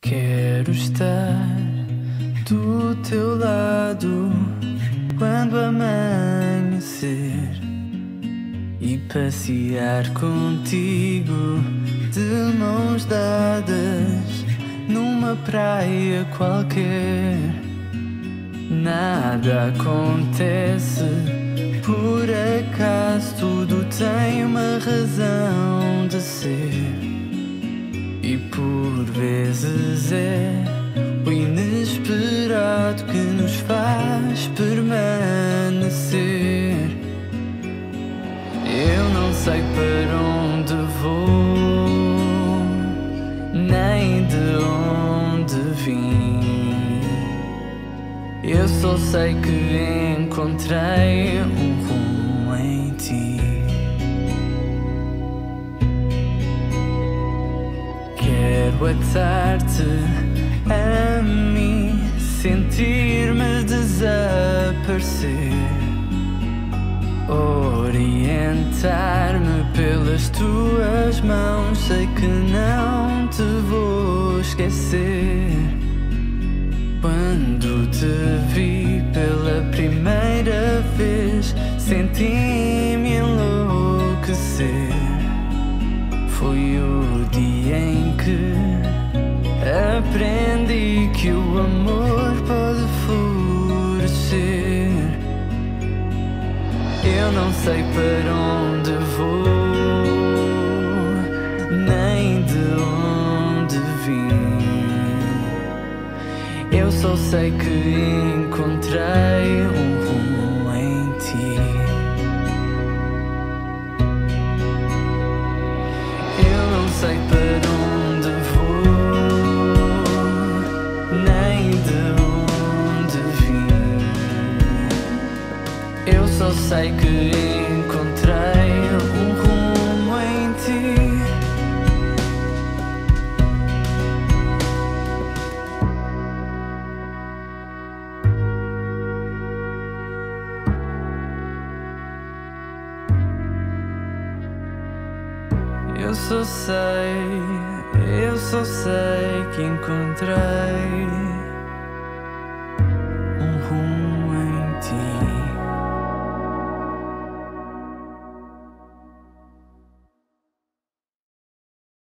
Quero estar do teu lado quando amanhecer e passear contigo de mãos dadas numa praia qualquer. Nada acontece por acaso, tudo tem uma razão de ser. E por vezes é o inesperado que nos faz permanecer. Eu não sei para onde vou, nem de onde vim. Eu só sei que encontrei um rumo em ti. Quero atar-te a mim, sentir-me desaparecer, orientar-me pelas tuas mãos. Sei que não te vou esquecer. Quando te vi pela primeira vez, senti-me enlouquecer. Foi o dia em que aprendi que o amor pode florescer. Eu não sei para onde vou, nem de onde vim. Eu só sei que encontrei um rumo em ti. Não sei para onde vou, nem de onde vim. Eu só sei que encontrei um rumo em ti. Eu só sei que encontrei